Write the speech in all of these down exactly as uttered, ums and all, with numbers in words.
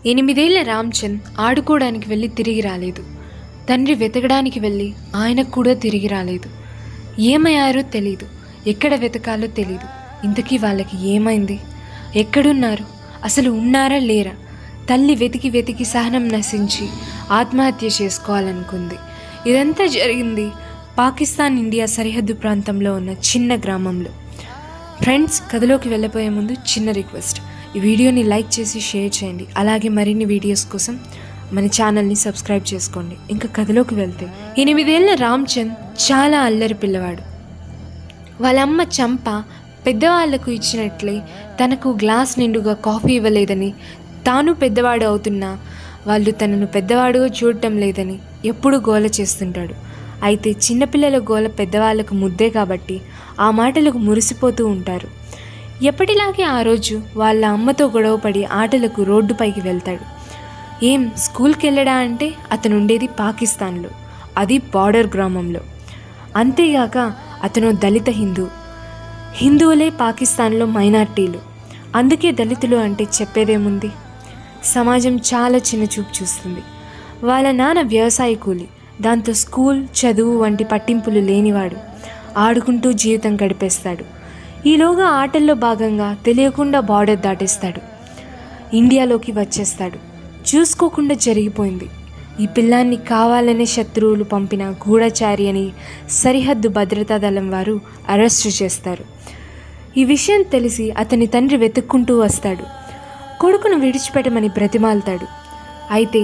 ఎనిమిదేళ్ల రామ్చంద్ ఆడుకోవడానికి వెళ్ళి తిరిగి రాలేదు. తండ్రి వెతకడానికి వెళ్ళి ఆయనకు కూడా తిరిగి రాలేదు. ఏమయ్యారో తెలీదు, ఎక్కడ వెతకాలో తెలీదు. ఇంతకీ వాళ్ళకి ఏమైంది? ఎక్కడున్నారు? అసలు ఉన్నారా లేరా? తల్లి వెతికి వెతికి సహనం నశించి ఆత్మహత్య చేసుకోవాలనుకుంది. ఇదంతా జరిగింది పాకిస్తాన్ ఇండియా సరిహద్దు ప్రాంతంలో ఉన్న చిన్న గ్రామంలో. ఫ్రెండ్స్, కథలోకి వెళ్ళిపోయే ముందు చిన్న రిక్వెస్ట్, ఈ వీడియోని లైక్ చేసి షేర్ చేయండి. అలాగే మరిన్ని వీడియోస్ కోసం మన ఛానల్ని సబ్స్క్రైబ్ చేసుకోండి. ఇంకా కథలోకి వెళ్తే, ఎనిమిదేళ్ల రామ్చంద్ చాలా అల్లరి పిల్లవాడు. వాళ్ళమ్మ చంప పెద్దవాళ్లకు ఇచ్చినట్లే తనకు గ్లాస్ నిండుగా కాఫీ ఇవ్వలేదని, తాను పెద్దవాడు అవుతున్నా వాళ్ళు తనను పెద్దవాడుగా చూడటం లేదని ఎప్పుడూ గోల చేస్తుంటాడు. అయితే చిన్నపిల్లల గోల పెద్దవాళ్లకు ముద్దే కాబట్టి ఆ మాటలకు మురిసిపోతూ ఉంటారు. ఎప్పటిలాగే ఆ రోజు వాళ్ళ అమ్మతో గొడవపడి ఆటలకు రోడ్డుపైకి వెళ్తాడు. ఏం స్కూల్కి వెళ్ళడా అంటే అతను ఉండేది పాకిస్తాన్లో, అది బార్డర్ గ్రామంలో. అంతేగాక అతను దళిత హిందూ. హిందువులే పాకిస్తాన్లో మైనార్టీలు. అందుకే దళితులు అంటే చెప్పేదేముంది, సమాజం చాలా చిన్న చూపు చూస్తుంది. వాళ్ళ నాన్న వ్యవసాయ కూలి, దాంతో స్కూల్ చదువు వంటి పట్టింపులు లేనివాడు. ఆడుకుంటూ జీవితం గడిపేస్తాడు. ఈలోగా ఆటల్లో భాగంగా తెలియకుండా బార్డర్ దాటేస్తాడు. ఇండియాలోకి వచ్చేస్తాడు. చూసుకోకుండా జరిగిపోయింది. ఈ పిల్లాన్ని కావాలనే శత్రువులు పంపిన గూఢచారి అని సరిహద్దు భద్రతా దళం వారు అరెస్టు చేస్తారు. ఈ విషయం తెలిసి అతని తండ్రి వెతుక్కుంటూ వస్తాడు. కొడుకును విడిచిపెట్టమని బ్రతిమాలుతాడు. అయితే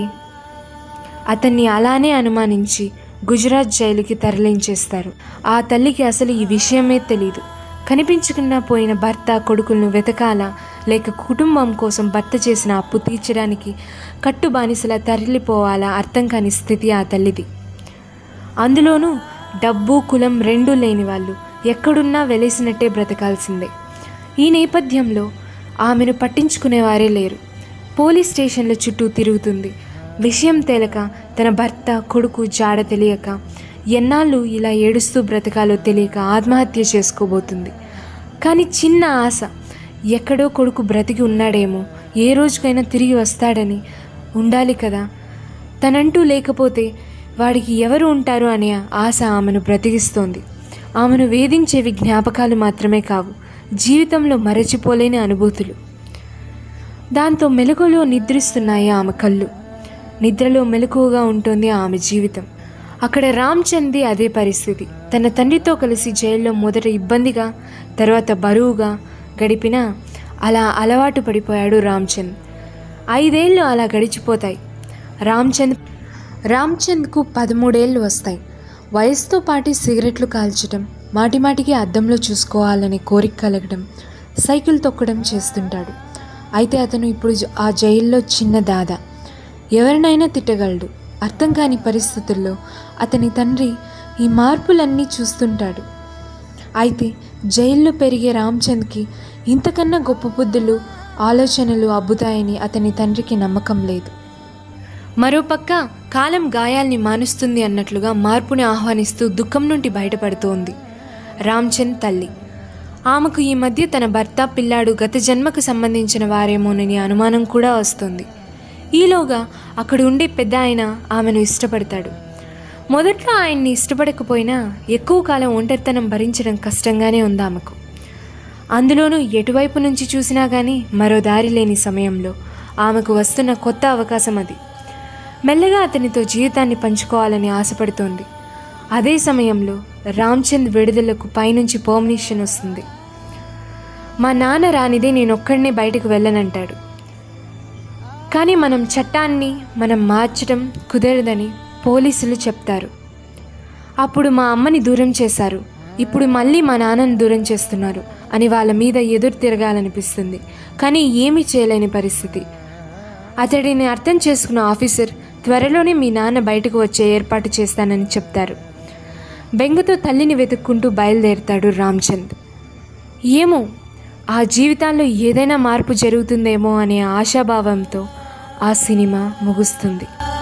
అతన్ని అలానే అనుమానించి గుజరాత్ జైలుకి తరలించేస్తారు. ఆ తల్లికి అసలు ఈ విషయమే తెలీదు. కనిపించకుండా పోయిన భర్త కొడుకులను వెతకాలా, లేక కుటుంబం కోసం భర్త చేసిన అప్పు తీర్చడానికి కట్టు బానిసలా తరలిపోవాలా అర్థం కాని స్థితి ఆ తల్లిది. అందులోనూ డబ్బు కులం రెండూ లేని వాళ్ళు ఎక్కడున్నా వెలేసినట్టే బ్రతకాల్సిందే. ఈ నేపథ్యంలో ఆమెను పట్టించుకునేవారే లేరు. పోలీస్ స్టేషన్ల చుట్టూ తిరుగుతుంది. విషయం తేలక తన భర్త కొడుకు జాడ తెలియక ఎన్నాళ్ళు ఇలా ఏడుస్తూ బ్రతకాలో తెలియక ఆత్మహత్య చేసుకోబోతుంది. కానీ చిన్న ఆశ, ఎక్కడో కొడుకు బ్రతికి ఉన్నాడేమో, ఏ రోజుకైనా తిరిగి వస్తాడని ఉండాలి కదా. తనంటూ లేకపోతే వాడికి ఎవరు ఉంటారు అనే ఆశ ఆమెను బ్రతికిస్తోంది. ఆమెను వేధించేవి జ్ఞాపకాలు మాత్రమే కావు, జీవితంలో మరచిపోలేని అనుభూతులు. దాంతో మెలకువలో నిద్రిస్తున్నాయి ఆమె కళ్ళు. నిద్రలో మెలకువగా ఉంటుంది ఆమె జీవితం. అక్కడ రామ్చంద్ది అదే పరిస్థితి. తన తండ్రితో కలిసి జైల్లో మొదట ఇబ్బందిగా, తర్వాత బరువుగా గడిపినా అలా అలవాటు పడిపోయాడు రామ్చంద్. ఐదేళ్ళు అలా గడిచిపోతాయి. రామ్చంద్ రామ్చంద్కు పదమూడేళ్ళు వస్తాయి. వయసుతో పాటు సిగరెట్లు కాల్చడం, మాటిమాటికి అద్దంలో చూసుకోవాలనే కోరిక కలగడం, సైకిల్ తొక్కడం చేస్తుంటాడు. అయితే అతను ఇప్పుడు ఆ జైల్లో చిన్న దాదా, ఎవరినైనా తిట్టగలడు. అర్థం కాని పరిస్థితుల్లో అతని తండ్రి ఈ మార్పులన్నీ చూస్తుంటాడు. అయితే జైల్లో పెరిగే రామ్చంద్కి ఇంతకన్నా గొప్ప బుద్ధులు, ఆలోచనలు అబ్బుతాయని అతని తండ్రికి నమ్మకం లేదు. మరోపక్క కాలం గాయాల్ని మానుస్తుంది అన్నట్లుగా మార్పుని ఆహ్వానిస్తూ దుఃఖం నుండి బయటపడుతోంది రామ్చంద్ తల్లి. ఆమెకు ఈ మధ్య తన భర్త పిల్లాడు గత జన్మకు సంబంధించిన వారేమోనని అనుమానం కూడా వస్తుంది. ఈలోగా అక్కడ ఉండే పెద్ద ఆయన ఆమెను ఇష్టపడతాడు. మొదట్లో ఆయన్ని ఇష్టపడకపోయినా ఎక్కువ కాలం ఒంటరితనం భరించడం కష్టంగానే ఉంది ఆమెకు. అందులోనూ ఎటువైపు నుంచి చూసినా కానీ మరో దారి లేని సమయంలో ఆమెకు వస్తున్న కొత్త అవకాశం అది. మెల్లగా అతనితో జీవితాన్ని పంచుకోవాలని ఆశపడుతోంది. అదే సమయంలో రామ్చంద్ విడుదలకు పైనుంచి పర్మిషన్ వస్తుంది. మా నాన్న రానిదే నేనొక్కడనే బయటకు వెళ్ళనంటాడు. కానీ మనం చట్టాన్ని మనం మార్చడం కుదరదని పోలీసులు చెప్తారు. అప్పుడు మా అమ్మని దూరం చేశారు, ఇప్పుడు మళ్ళీ మా నాన్నని దూరం చేస్తున్నారు అని వాళ్ళ మీద ఎదురు తిరగాలనిపిస్తుంది. కానీ ఏమీ చేయలేని పరిస్థితి. అతడిని అర్థం చేసుకున్న ఆఫీసర్ త్వరలోనే మీ నాన్న బయటకు వచ్చే ఏర్పాటు చేస్తానని చెప్తారు. బెంగతో తల్లిని వెతుక్కుంటూ బయలుదేరుతాడు రామ్చంద్. ఏమో ఆ జీవితాల్లో ఏదైనా మార్పు జరుగుతుందేమో అనే ఆశాభావంతో ఆ సినిమా ముగుస్తుంది.